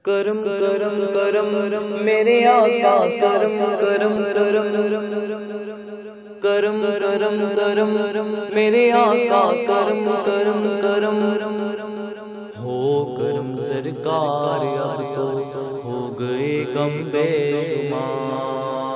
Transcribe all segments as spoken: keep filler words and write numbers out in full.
کرم کرم کرم میرے آقا کرم کرم کرم کرم کرم کرم میرے آقا کرم کرم کرم ہو کرم سرکار اب تو ہو گئے کم بے شمار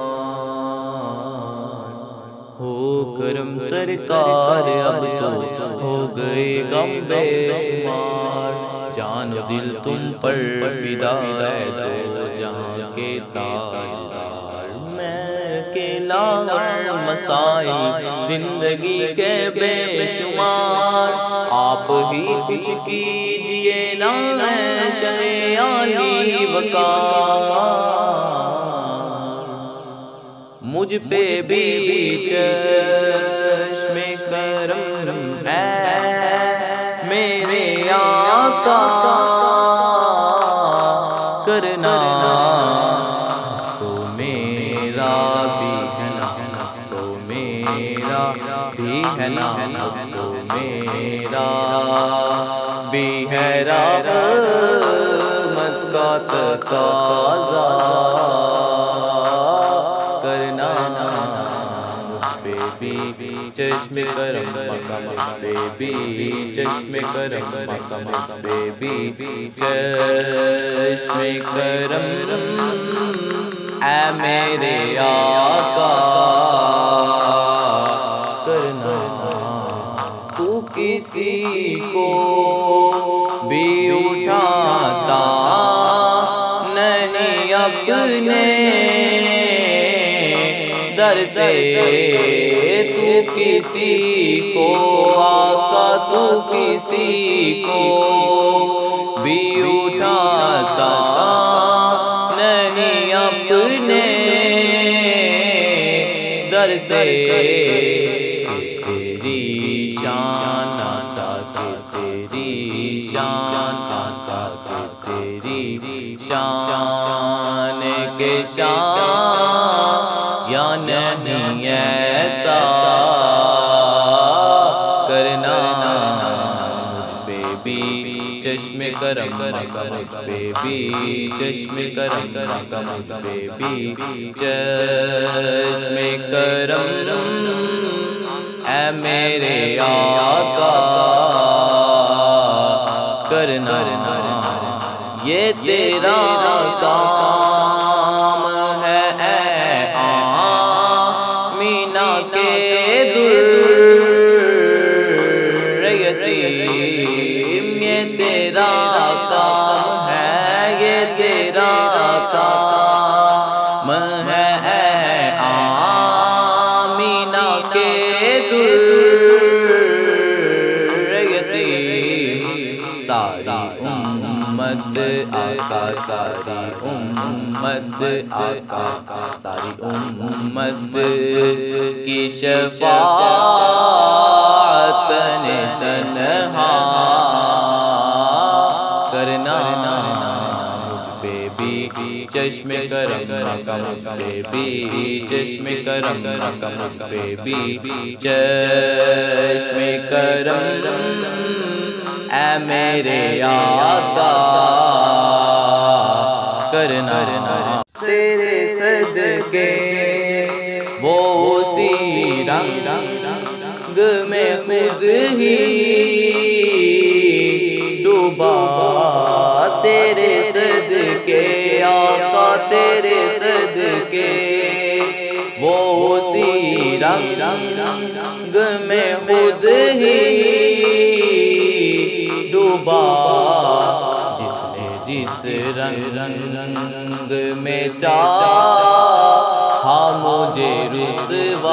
ہو کرم سرکار اب تو ہو گئے کم بے شمار جان و دل تم پر فدا ہے تو جہاں کے تاجدار میں اکیلا ہوں مسائل زندگی کے بے شمار آپ ہی کچھ کیجئے نا شہ عالی وقار مجھ پہ بھی چشم کرم ہے میرے آقا کرنا تو میرا بھی ہے نا تو میرا بھی ہے نا تو میرا بھی ہے رحمت کا تقاضا کرنا مجھ پہ بھی چشم کرم مقام مجھ پہ بھی چشم کرم مقام مجھ پہ بھی چشم کرم اے میرے آقا کرنا تو کسی کو بھی اٹھاتا نہیں اپنے در سے تو کسی کو آقا تو کسی کو بھی اٹھاتا نہیں اپنے در سے تیری شان آتا کہ تیری شان آتا کہ تیری شان کے شان یا نہیں ایسا کرنا مجھ پہ بھی چشم کرم مجھ پہ بھی چشم کرم مجھ پہ بھی چشم کرم اے میرے آقا کرنا یہ تیرا کام ہے اے آمینہ کے در یتیم یہ تیرا کام ہے یہ تیرا کام ہے اے آمینہ کے در یتیم ساری امت آقا ساری امت آقا ساری امت کی شفاعت نے تنہا کرنا مجھ پہ بھی چشم کرم آقا مجھ پہ بھی چشم کرم آقا مجھ پہ بھی چشم کرم اے میرے آقا کرنا تیرے صدقے وہ اسی رنگ میں خود ہی ڈوبا تیرے صدقے آقا تیرے صدقے وہ اسی رنگ میں خود ہی ڈوبا جس نے جس رنگ رنگ میں چاہا مجھے رسوا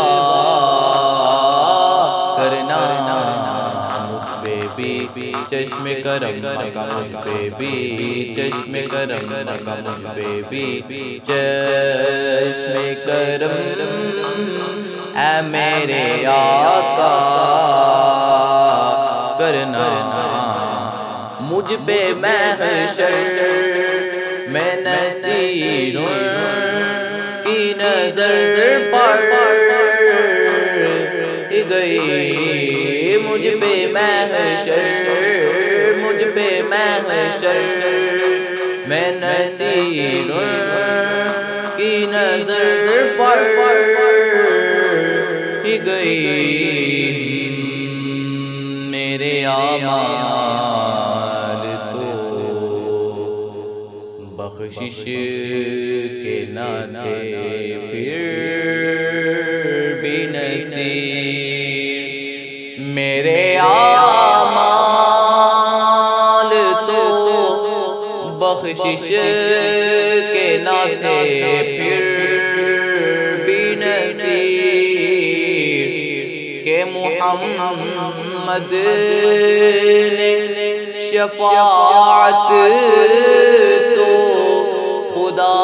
کرنا مجھ پہ بھی چشم کرم مجھ پہ بھی چشم کرم مجھ پہ بھی چشم کرم اے میرے آقا کرنا مجھ پہ محشر میں نصیروں کی نظر پڑ گئی مجھ پہ محشر مجھ پہ محشر میں نصیر کی نظر پڑ ہی گئی میرے اعمال تو بخشش کے نہ تھے پھر بھی نصیر میرے اعمال تو بخشش کے نہ تھے پھر بھی نصیر کہ محمد نے شفاعت تو خدا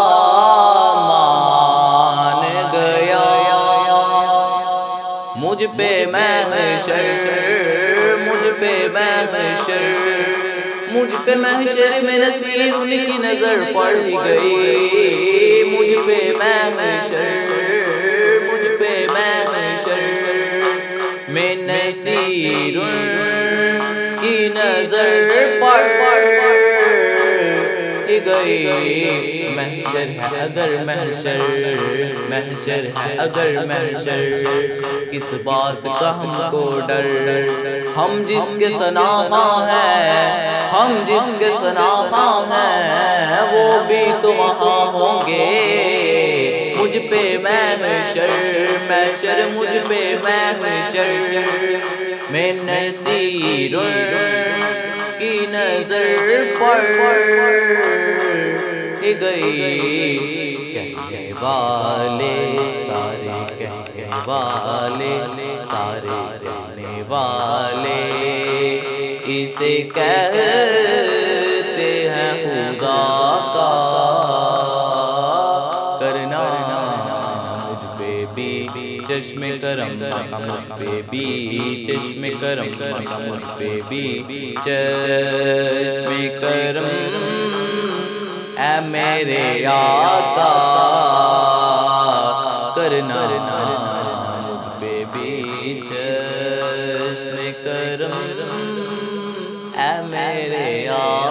مان گیا مجھ پہ محشر مجھ پہ محشر مجھ پہ محشر میں نصیر کی نظر پڑ گئی مجھ پہ محشر مجھ پہ محشر میں نصیر کی نظر پڑ گئی محشر ہے اگر محشر محشر ہے اگر محشر کس بات کا ہم کو ڈر ہم جس کے سناخواں ہیں ہم جس کے سناخواں ہیں وہ بھی تو وہاں ہوں گے مجھ پہ محشر محشر مجھ پہ محشر میں نصیر کی نظر پڑ گئی کہنے والے سارے کہنے والے سارے کہنے والے اسے کہتے ہیں خدا کا کرنا مجھ پہ بھی چشم کرم کا مجھ پہ بھی چشم کرم کا مجھ پہ بھی چشم کرم اے میرے آقا کرنا مجھ پہ بھی چشم کرم اے میرے آقا